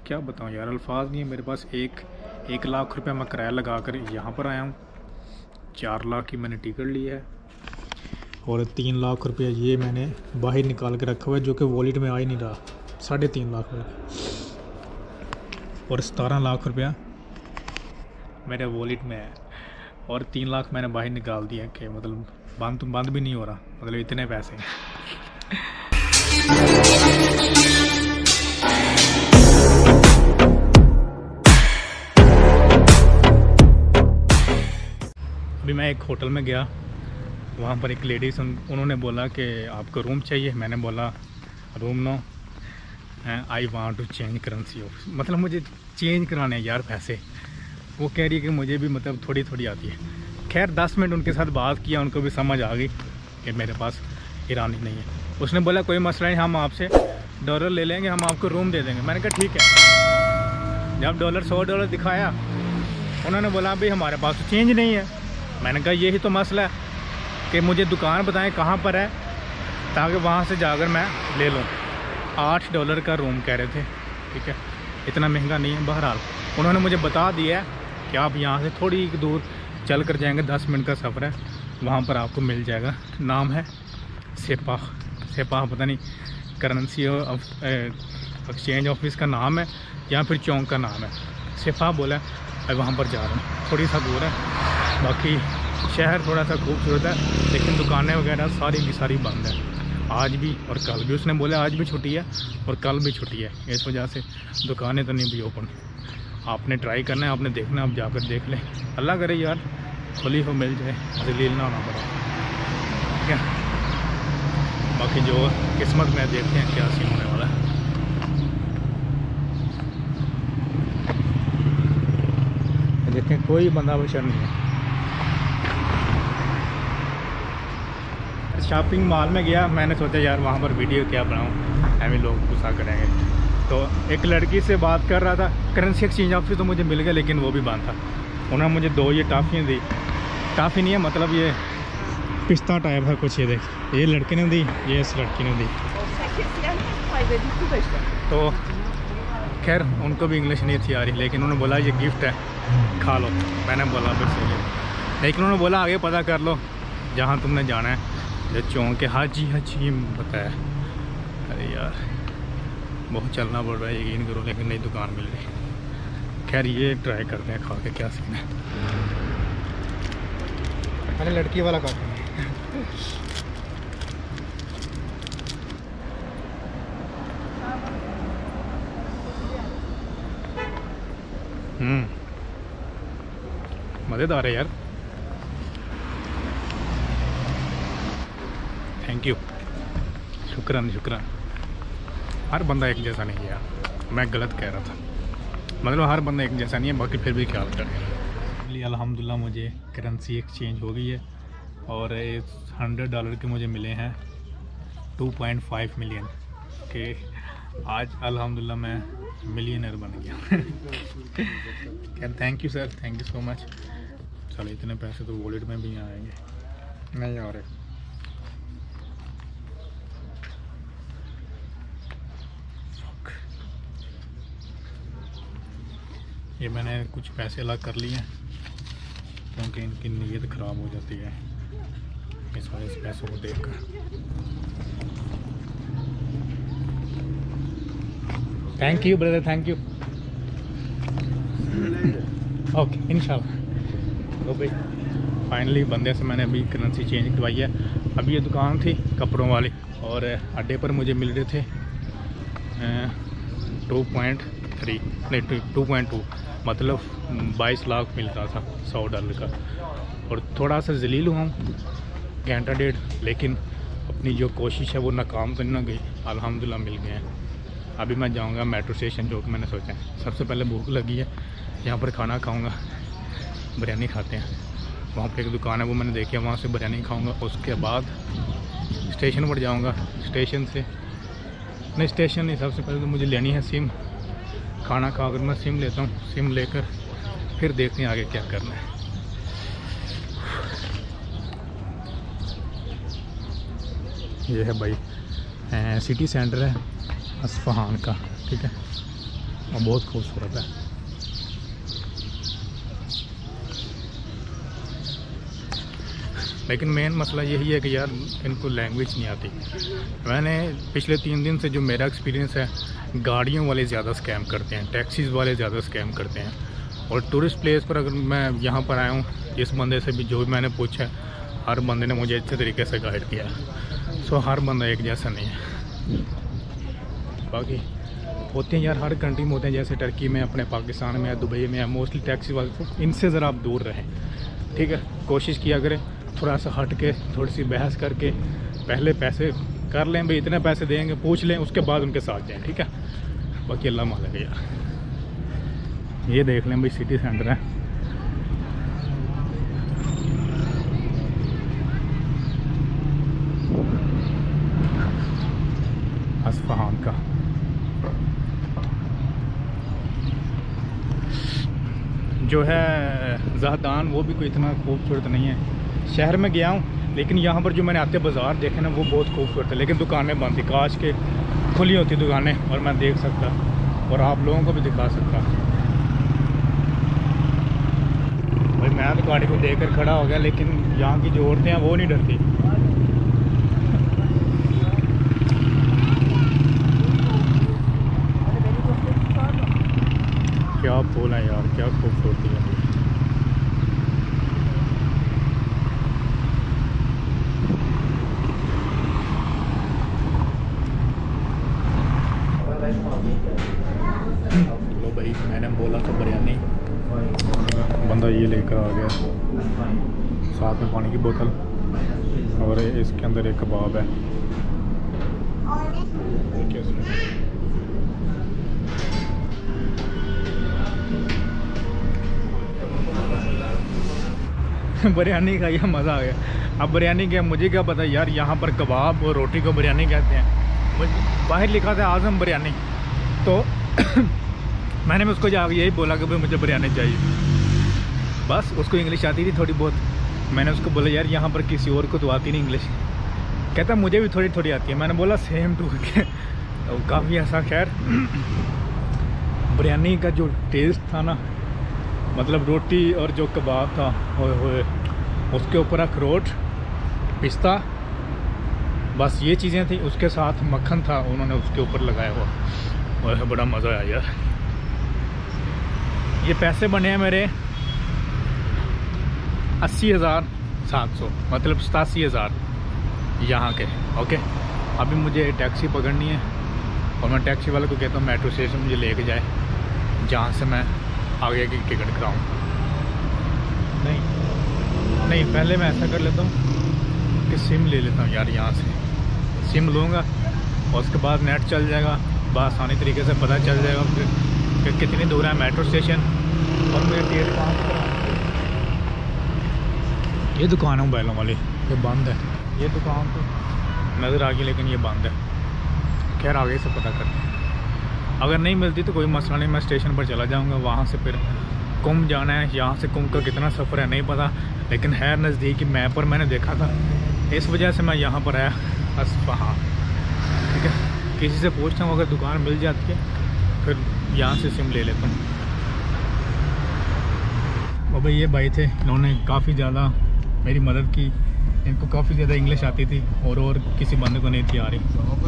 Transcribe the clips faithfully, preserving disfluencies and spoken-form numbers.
क्या बताऊँ यार, अल्फाज नहीं है मेरे पास। एक एक लाख रुपया मैं किराया लगा कर यहाँ पर आया हूँ, चार लाख की मैंने टिकट ली है और तीन लाख रुपया ये मैंने बाहर निकाल के रखा हुआ है जो कि वॉलेट में आ ही नहीं रहा, साढ़े तीन लाख रुपये और सतारह लाख रुपया मेरे वॉलेट में है और तीन लाख मैंने बाहर निकाल दिया कि मतलब बंद बंद भी नहीं हो रहा, मतलब इतने पैसे हैं। अभी मैं एक होटल में गया, वहाँ पर एक लेडीज़ उन, उन्होंने बोला कि आपको रूम चाहिए। मैंने बोला room no, I want to change currency of, मतलब मुझे चेंज कराने यार पैसे। वो कह रही है कि मुझे भी मतलब थोड़ी थोड़ी आती है। खैर दस मिनट उनके साथ बात किया, उनको भी समझ आ गई कि मेरे पास ईरानी नहीं है। उसने बोला कोई मसला नहीं, हम आपसे डॉलर ले लेंगे, हम आपको रूम दे देंगे। मैंने कहा ठीक है। जब डॉलर सौ डॉलर दिखाया, उन्होंने बोला भाई हमारे पास तो चेंज नहीं है। मैंने कहा यही तो मसला है कि मुझे दुकान बताएं कहाँ पर है ताकि वहाँ से जाकर मैं ले लूँ। आठ डॉलर का रूम कह रहे थे, ठीक है, इतना महंगा नहीं है। बहरहाल उन्होंने मुझे बता दिया कि आप यहाँ से थोड़ी दूर चल कर जाएंगे, दस मिनट का सफ़र है, वहाँ पर आपको मिल जाएगा। नाम है सेपाह, सेपाह पता नहीं करेंसी एक्सचेंज ऑफिस का नाम है या फिर चौंक का नाम है। सेपाह बोला वहाँ पर जा रहा हूँ, थोड़ी सा दूर है। बाकी शहर थोड़ा सा खूबसूरत है लेकिन दुकानें वगैरह सारी की सारी बंद है, आज भी और कल भी। उसने बोला आज भी छुट्टी है और कल भी छुट्टी है, इस वजह से दुकानें तो नहीं भी ओपन। आपने ट्राई करना है, आपने देखना है, आप जाकर देख लें। अल्लाह करे यार खुली हो मिल जाए, जलील ना होना पड़े, ठीक है। बाकी जो किस्मत में देखते हैं क्या सीन होने वाला है। देखें कोई बंदा बशर नहीं है। शॉपिंग मॉल में गया, मैंने सोचा यार वहाँ पर वीडियो क्या बनाऊँ, ऐसे लोग गुस्सा करेंगे। तो एक लड़की से बात कर रहा था, करेंसी एक्सचेंज ऑफिस तो मुझे मिल गया लेकिन वो भी बंद था। उन्होंने मुझे दो ये टॉफ़ियाँ दी, टॉफ़ी नहीं है मतलब ये पिस्ता टाइप है कुछ, ये देख, ये लड़के ने दी, ये इस लड़की ने दी। तो खैर उनको भी इंग्लिश नहीं थी आ रही, लेकिन उन्होंने बोला ये गिफ्ट है खा लो। मैंने बोला फिर सही है, लेकिन उन्होंने बोला आगे पता कर लो जहाँ तुमने जाना है, जो चौंक के हाजी हाजी बताया। अरे यार बहुत चलना पड़ रहा है, यकीन करो, लेकिन नई दुकान मिल रही। खैर ये ट्राई करते हैं खा के क्या सीन है। अरे लड़की वाला खाते हैं। हम्म मज़ेदार है यार, थैंक यू, शुक्रान शुक्रान। हर बंदा एक जैसा नहीं है यार, मैं गलत कह रहा था, मतलब हर बंदा एक जैसा नहीं है। बाकी फिर भी ख्याल करें। इसलिए अल्हम्दुलिल्लाह मुझे करेंसी एक्सचेंज हो गई है और हंड्रेड डॉलर के मुझे मिले हैं टू पॉइंट फाइव मिलियन के। आज अल्हम्दुलिल्लाह मैं मिलियनर बन गया। Thank you sir, thank you so much. चलो इतने पैसे तो वॉलेट में भी आएंगे नहीं आ रहे। ये मैंने कुछ पैसे अलग कर लिए हैं क्योंकि इनकी नीयत ख़राब हो जाती है इस वजह से पैसों को देखकर। Thank you brother, thank you. Okay इंशाल्लाह। तो भाई फाइनली बंदे से मैंने अभी करेंसी चेंज करवाई है। अभी ये दुकान थी कपड़ों वाली और अड्डे पर मुझे मिल रहे थे टू पॉइंट थ्री नहीं टू पॉइंट टू, मतलब बाईस लाख मिल रहा था सौ डॉलर का। और थोड़ा सा जलील हुआ हूँ घंटा डेढ़, लेकिन अपनी जो कोशिश है वो नाकाम तो नहीं गई, अल्हम्दुलिल्लाह मिल गए हैं। अभी मैं जाऊँगा मेट्रो स्टेशन, जो कि मैंने सोचा है। सबसे पहले भूख लगी है, यहाँ पर खाना खाऊँगा, बिरयानी खाते हैं। वहाँ पर एक दुकान है वो मैंने देखी है, वहाँ से बिरयानी खाऊँगा। उसके बाद स्टेशन पर जाऊँगा, स्टेशन से नहीं स्टेशन नहीं सबसे पहले तो मुझे लेनी है सिम। खाना खाकर मैं सिम लेता हूँ, सिम लेकर फिर देखते हैं आगे क्या करना है। ये है भाई सिटी सेंटर है अस्फहान का, ठीक है। और बहुत खूबसूरत है। लेकिन मेन मसला यही है कि यार इनको लैंग्वेज नहीं आती। मैंने पिछले तीन दिन से जो मेरा एक्सपीरियंस है, गाड़ियों वाले ज़्यादा स्कैम करते हैं, टैक्सीज़ वाले ज़्यादा स्कैम करते हैं। और टूरिस्ट प्लेस पर अगर मैं यहाँ पर आया हूँ, इस बंदे से भी जो भी मैंने पूछा, हर बंदे ने मुझे अच्छे तरीके से गाइड किया। सो हर बंदा एक जैसा नहीं है। बाकी होते हैं यार, हर कंट्री में होते हैं, जैसे टर्की में, अपने पाकिस्तान में या दुबई में, या मोस्टली टैक्सी वाले, तो इनसे ज़रा आप दूर रहें, ठीक है। कोशिश किया करें थोड़ा सा हट के, थोड़ी सी बहस करके पहले पैसे कर लें, भाई इतने पैसे देंगे, पूछ लें, उसके बाद उनके साथ जाएं, ठीक है। बाकी अल्लाह मालिक है यार। ये देख लें भाई, सिटी सेंटर है। अस्फहान का जो है ज़ाहदान, वो भी कोई इतना खूबसूरत नहीं है। शहर में गया हूँ, लेकिन यहाँ पर जो मैंने आते बाज़ार देखे ना, वो बहुत खूबसूरत है। लेकिन दुकानें बंद थी, काश के खुली होती दुकानें और मैं देख सकता और आप लोगों को भी दिखा सकता। भाई मैं तो गाड़ी को देख कर खड़ा हो गया, लेकिन यहाँ की जो औरतें हैं वो नहीं डरती। क्या फूल है यार, क्या खूबसूरती है। लो भाई, मैंने बोला था बिरयानी, बंदा ये लेकर आ गया, साथ में पानी की बोतल, और इसके अंदर एक कबाब है। बिरयानी का यह मज़ा आ गया। अब बिरयानी क्या, मुझे क्या पता यार, यहाँ पर कबाब और रोटी को बिरयानी कहते हैं। बाहर लिखा था आज़म बिरयानी, तो मैंने भी उसको जाकर यही बोला कि भाई मुझे बिरयानी चाहिए। बस उसको इंग्लिश आती थी थोड़ी बहुत। मैंने उसको बोला यार यहाँ पर किसी और को तो आती नहीं इंग्लिश। कहता मुझे भी थोड़ी थोड़ी आती है। मैंने बोला सेम टू के। तो काफ़ी ऐसा, खैर बिरयानी का जो टेस्ट था ना, मतलब रोटी और जो कबाब था, होए होए, उसके ऊपर अखरोट, पिस्ता, बस ये चीज़ें थी। उसके साथ मक्खन था, उन्होंने उसके ऊपर लगाया हुआ, और बड़ा मज़ा आया यार। ये पैसे बने हैं मेरे अस्सी हज़ार सात सौ, मतलब सतासी हज़ार यहाँ के। ओके, अभी मुझे टैक्सी पकड़नी है, और मैं टैक्सी वाले को कहता हूँ मेट्रो स्टेशन मुझे लेके जाए, जहाँ से मैं आगे की टिकट कराऊँ। नहीं नहीं, पहले मैं ऐसा कर लेता हूँ कि सिम ले लेता हूँ यार, यहाँ से सिम लूँगा, और उसके बाद नेट चल जाएगा, आसानी तरीके से पता चल जाएगा कि, कि कितनी दूर है मेट्रो स्टेशन, और मुझे टिकट कहाँ पर। ये दुकान है मोबाइलों वाली, ये बंद है। ये दुकान तो नज़र आ गई, लेकिन ये बंद है। खैर आगे से पता करते हैं, अगर नहीं मिलती तो कोई मसला नहीं, मैं स्टेशन पर चला जाऊंगा। वहाँ से फिर कुम जाना है, यहाँ से कुम का कितना सफ़र है नहीं पता, लेकिन है नज़दीक। मैप पर मैंने देखा था, इस वजह से मैं यहाँ पर आया, अस्फहान। ठीक है, किसी से पूछता हूँ, अगर दुकान मिल जाती है फिर यहाँ से सिम ले लेता हूँ। और भाई ये भाई थे, इन्होंने काफ़ी ज़्यादा मेरी मदद की। इनको काफ़ी ज़्यादा इंग्लिश आती थी, और और किसी बंदे को नहीं थी आ रही।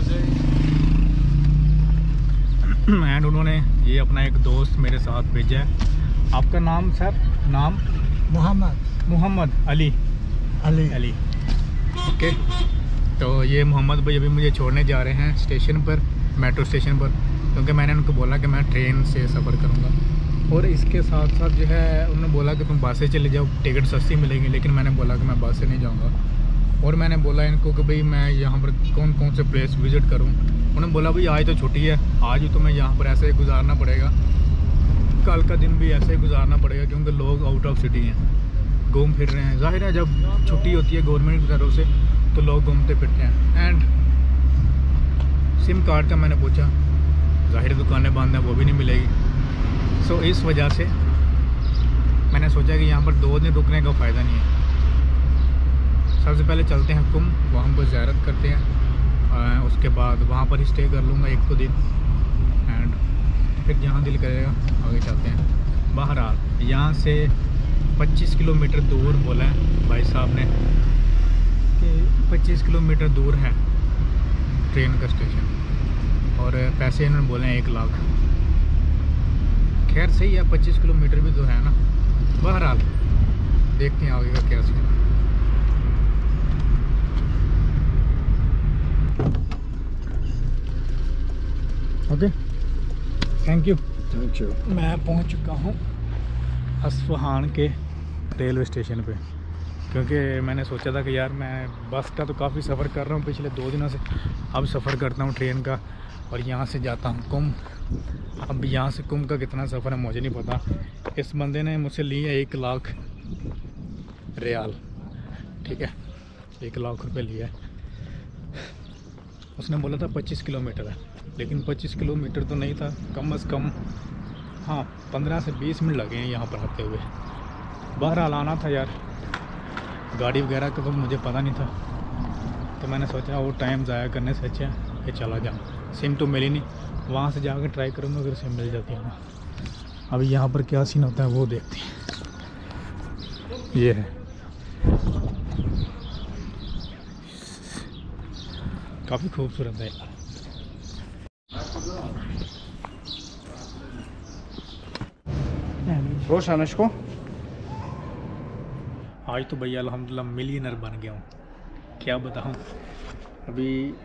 एंड उन्होंने ये अपना एक दोस्त मेरे साथ भेजा है। आपका नाम सर? नाम? मोहम्मद। मोहम्मद अली। अली अली ओके। तो ये मोहम्मद भाई अभी मुझे छोड़ने जा रहे हैं स्टेशन पर, मेट्रो स्टेशन पर, क्योंकि मैंने उनको बोला कि मैं ट्रेन से सफ़र करूँगा। और इसके साथ साथ जो है उन्होंने बोला कि तुम बस से चले जाओ, टिकट सस्ती मिलेगी, लेकिन मैंने बोला कि मैं बस से नहीं जाऊँगा। और मैंने बोला इनको कि भाई मैं यहाँ पर कौन कौन से प्लेस विज़िट करूँ। उन्होंने बोला भाई आज तो छुट्टी है, आज ही तुम्हें यहाँ पर ऐसे ही गुजारना पड़ेगा, कल का दिन भी ऐसे ही गुजारना पड़ेगा, क्योंकि लोग आउट ऑफ सिटी हैं, घूम फिर रहे हैं। जाहिर है जब छुट्टी होती है गवर्नमेंट की तरफ से तो लोग घूमते फिरते हैं। एंड सिम कार्ड का मैंने पूछा, जाहिर दुकानें बंद हैं, वो भी नहीं मिलेगी। सो so, इस वजह से मैंने सोचा कि यहाँ पर दो दिन रुकने का फ़ायदा नहीं है। सबसे पहले चलते हैं कुम, वहाँ पर ज़ियारत करते हैं, आ, उसके बाद वहाँ पर ही स्टे कर लूँगा एक दो दिन। एंड फिर जहाँ दिल करेगा आगे चलते हैं। बहरहाल यहाँ से पच्चीस किलोमीटर दूर बोला है भाई साहब ने कि पच्चीस किलोमीटर दूर है ट्रेन का स्टेशन, और पैसे इन्होंने बोले हैं एक लाख। खैर सही है, पच्चीस किलोमीटर भी तो है ना। बहरहाल देखते हैं आगे का क्या सीन है। Okay, thank you. Thank you. मैं पहुंच चुका हूं असफहान के रेलवे स्टेशन पे, क्योंकि मैंने सोचा था कि यार मैं बस का तो काफ़ी सफ़र कर रहा हूं पिछले दो दिनों से, अब सफ़र करता हूं ट्रेन का, और यहाँ से जाता हूं कुम। अब यहाँ से कुम का कितना सफ़र है मुझे नहीं पता। इस बंदे ने मुझसे लिया एक लाख रियाल, ठीक है, एक लाख रुपए लिया है। उसने बोला था पच्चीस किलोमीटर है, लेकिन पच्चीस किलोमीटर तो नहीं था, कम अज़ कम हाँ पंद्रह से बीस मिनट लगे हैं यहाँ पर आते हुए। बहरहाल आना था यार, गाड़ी वगैरह का तो मुझे पता नहीं था, तो मैंने सोचा वो टाइम ज़ाया करने से अच्छा है कि चला जाऊँ। सिम तो मिली नहीं, वहाँ से जाकर ट्राई करूँगा अगर सिम मिल जाती है ना। अभी यहाँ पर क्या सीन होता है वो देखते हैं। ये है, काफ़ी खूबसूरत है। रोशन इसको आज तो भैया अल्हम्दुलिल्लाह मिलियनर बन गया हूँ, क्या बताऊँ। अभी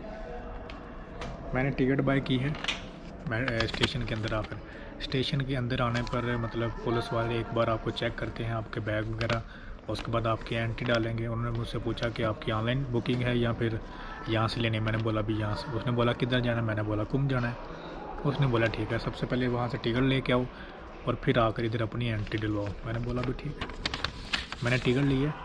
मैंने टिकट बाय की है मैं स्टेशन के अंदर आकर। स्टेशन के अंदर आने पर मतलब पुलिस वाले एक बार आपको चेक करते हैं आपके बैग वगैरह, उसके बाद आपकी एंट्री डालेंगे। उन्होंने मुझसे पूछा कि आपकी ऑनलाइन बुकिंग है या फिर यहाँ से लेनी। मैंने बोला भी यहाँ से। उसने बोला किधर जाना है, मैंने बोला कुम जाना है। उसने बोला ठीक है, सबसे पहले वहाँ से टिकट लेके आओ और फिर आकर इधर अपनी एंट्री डलवाओ। मैंने बोला भी ठीक है। मैंने टिकट ली है,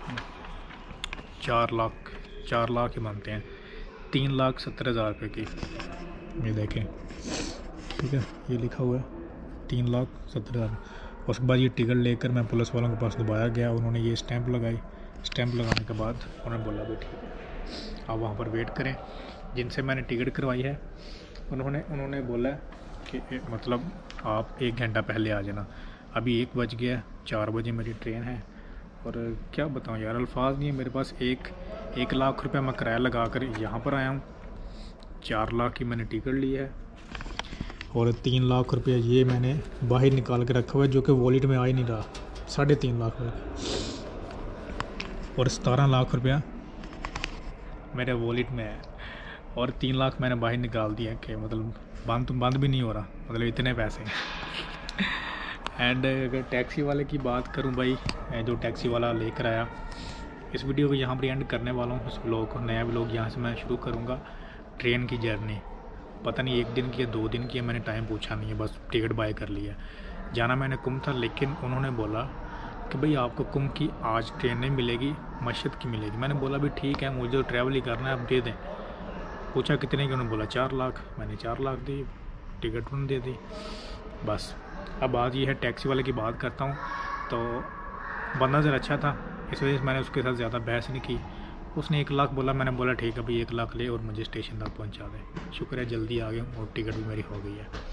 चार लाख चार लाख ही मानते हैं, तीन लाख सत्तर हज़ार रुपये की। ये देखें, ठीक है, ये लिखा हुआ है तीन लाख सत्तर हज़ार। उसके बाद ये टिकट लेकर मैं पुलिस वालों के पास दोबारा गया, उन्होंने ये स्टैंप लगाई। स्टैंप लगाने के बाद उन्होंने बोला भी ठीक है, आप वहाँ पर वेट करें। जिनसे मैंने टिकट करवाई है उन्होंने उन्होंने बोला कि मतलब आप एक घंटा पहले आ जाना। अभी एक बज गया, चार बजे मेरी ट्रेन है, और क्या बताऊँ यार, अल्फाज नहीं है मेरे पास। एक एक लाख रुपए मैं किराया लगा कर यहाँ पर आया हूँ, चार लाख की मैंने टिकट ली है, और तीन लाख रुपये ये मैंने बाहर निकाल के रखा हुआ है जो कि वॉलेट में आ ही नहीं रहा, साढ़े तीन लाख रुपये, और सतारह लाख रुपया मेरे वॉलेट में है, और तीन लाख मैंने बाहर निकाल दिया कि मतलब बंद तो बंद भी नहीं हो रहा, मतलब इतने पैसे। एंड अगर टैक्सी वाले की बात करूं भाई, जो टैक्सी वाला लेकर आया, इस वीडियो को यहाँ पर एंड करने वाला हूँ। इस व्लॉग को, नया व्लॉग यहाँ से मैं शुरू करूँगा। ट्रेन की जर्नी पता नहीं एक दिन की या दो दिन की है, मैंने टाइम पूछा नहीं है, बस टिकट बाय कर लिया। जाना मैंने कुम था, लेकिन उन्होंने बोला कि भाई आपको कुम की आज ट्रेन नहीं मिलेगी, मस्जिद की मिलेगी। मैंने बोला भी ठीक है, मुझे तो ट्रैवल ही करना है, आप दे दें। पूछा कितने की, उन्होंने बोला चार लाख। मैंने चार लाख दी, टिकट उन्होंने दे दी, बस। अब आज ये है टैक्सी वाले की बात करता हूँ। तो बंदा ज़रा अच्छा था, इस वजह से मैंने उसके साथ ज़्यादा बहस नहीं की। उसने एक लाख बोला, मैंने बोला ठीक है भाई एक लाख ले और मुझे स्टेशन तक पहुँचा दे। शुक्र है जल्दी आ गया और टिकट भी मेरी हो गई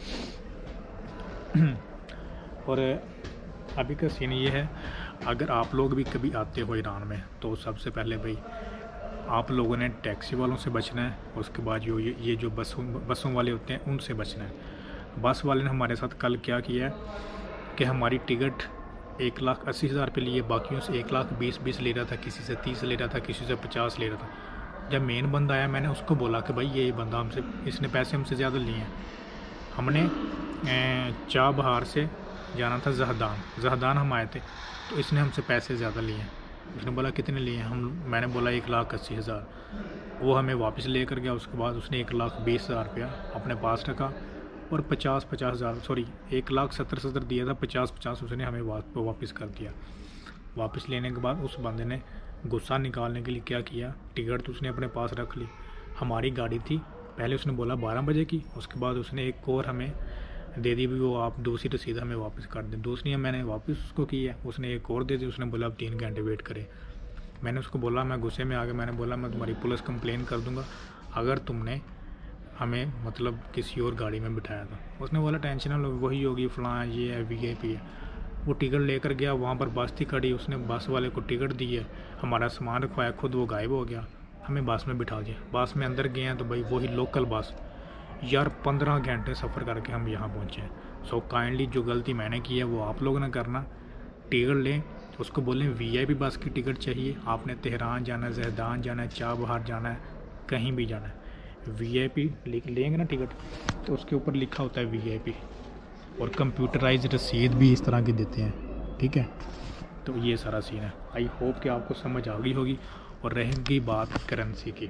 है। और अभी का सीन ये है, अगर आप लोग भी कभी आते हो ईरान में, तो सबसे पहले भाई आप लोगों ने टैक्सी वालों से बचना है। उसके बाद जो ये ये जो बसों बसों वाले होते हैं उनसे बचना है। बस वाले ने हमारे साथ कल क्या किया है कि हमारी टिकट एक लाख अस्सी हज़ार पे लिए, बाकियों से एक लाख बीस बीस ले रहा था, किसी से तीस ले रहा था, किसी से पचास ले रहा था। जब मेन बंदा आया, मैंने उसको बोला कि भाई ये बंदा हमसे, इसने पैसे हमसे ज़्यादा लिए हैं। हमने चाह बहार से जाना था जहदान, जहदान हम आए थे, तो इसने हमसे पैसे ज़्यादा लिए हैं। उसने बोला कितने लिए हैं, हम मैंने बोला एक लाख अस्सी हज़ार। वो हमें वापस लेकर गया। उसके बाद उसने एक लाख बीस हज़ार रुपया अपने पास रखा, और पचास पचास हज़ार सॉरी एक लाख सत्तर सत्तर दिया था, पचास पचास उसने हमें वापस कर दिया। वापस लेने के बाद उस बंदे ने गुस्सा निकालने के लिए क्या किया, टिकट तो उसने अपने पास रख ली। हमारी गाड़ी थी, पहले उसने बोला बारह बजे की, उसके बाद उसने एक और हमें दे दी भी, वो आप दूसरी रसीद हमें वापस कर दें। दूसरी मैंने वापस उसको की है, उसने एक और दे दी। उसने बोला अब तीन घंटे वेट करें। मैंने उसको बोला, मैं गुस्से में आ गया, मैंने बोला मैं तुम्हारी पुलिस कंप्लेन कर दूंगा अगर तुमने हमें मतलब किसी और गाड़ी में बिठाया था। उसने बोला टेंशन ना लो, वही होगी फलां, ये है वी आई पी है। वो टिकट लेकर गया, वहाँ पर बस थी खड़ी, उसने बस वाले को टिकट दी है, हमारा सामान रखवाया, खुद वो गायब हो गया, हमें बस में बिठा दिया। बस में अंदर गए हैं तो भाई वही लोकल बस, यार पंद्रह घंटे सफ़र करके हम यहाँ पहुँचे हैं। सो काइंडली जो गलती मैंने की है वो आप लोग ना करना, टिकट लें, उसको बोलें वी आई पी बस की टिकट चाहिए, आपने तेहरान जाना है, जहदान जाना है, चाबहार जाना है, कहीं भी जाना है, वी आई पी लेंगे ना टिकट तो उसके ऊपर लिखा होता है वी आई पी, और कंप्यूटराइज रसीद भी इस तरह की देते हैं, ठीक है। तो ये सारा सीन है। आई होप कि आपको समझ आ गई होगी। और रहेगी बात करेंसी की,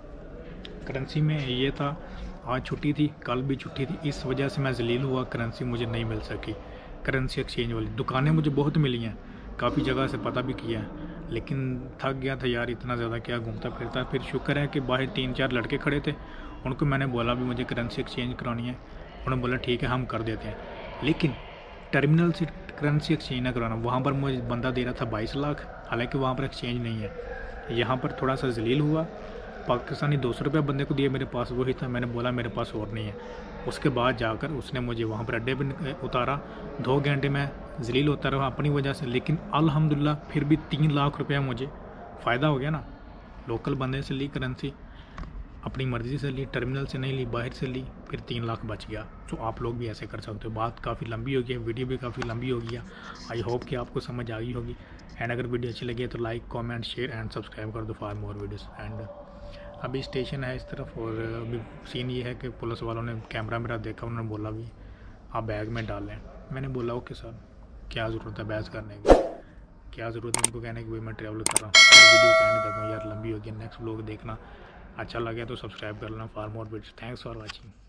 करेंसी में ये था, आज छुट्टी थी, कल भी छुट्टी थी, इस वजह से मैं जलील हुआ, करेंसी मुझे नहीं मिल सकी। करेंसी एक्सचेंज वाली दुकानें मुझे बहुत मिली हैं, काफ़ी जगह से पता भी किया है, लेकिन थक गया था यार, इतना ज़्यादा क्या घूमता फिरता। फिर शुक्र है कि बाहर तीन चार लड़के खड़े थे, उनको मैंने बोला भी मुझे करेंसी एक्सचेंज करानी है, उन्होंने बोला ठीक है हम कर देते हैं, लेकिन टर्मिनल से करेंसी एक्सचेंज ना कराना। वहाँ पर मुझे बंदा दे रहा था बाईस लाख, हालांकि वहाँ पर एक्सचेंज नहीं है। यहाँ पर थोड़ा सा जलील हुआ, पाकिस्तानी दो सौ रुपये बंदे को दिए, मेरे पास वही था, मैंने बोला मेरे पास और नहीं है। उसके बाद जाकर उसने मुझे वहाँ पर अड्डे पर उतारा, दो घंटे में जलील होता रहा अपनी वजह से, लेकिन अल्हम्दुलिल्लाह फिर भी तीन लाख रुपया मुझे फ़ायदा हो गया ना। लोकल बंदे से ली करेंसी, अपनी मर्ज़ी से ली, टर्मिनल से नहीं ली, बाहर से ली, फिर तीन लाख बच गया। तो आप लोग भी ऐसे कर सकते हो। बात काफ़ी लंबी हो गई है, वीडियो भी काफ़ी लंबी हो गई है। आई होप कि आपको समझ आ गई होगी। एंड अगर वीडियो अच्छी लगी है तो like, comment, share and subscribe कर दो फॉर मोर वीडियोस। एंड अभी स्टेशन है इस तरफ, और अभी सीन ये है कि पुलिस वालों ने कैमरा मेरा देखा, उन्होंने बोला भी आप बैग में डालें। मैंने बोला ओके सर, क्या ज़रूरत है बहस करने की, क्या ज़रूरत है उनको कहने की भाई मैं ट्रैवल कर रहा हूँ। वीडियो कैंड करता हूँ यार, लंबी होगी। नेक्स्ट व्लॉग देखना, अच्छा लगे तो सब्सक्राइब कर लेना for more videos. Thanks for watching.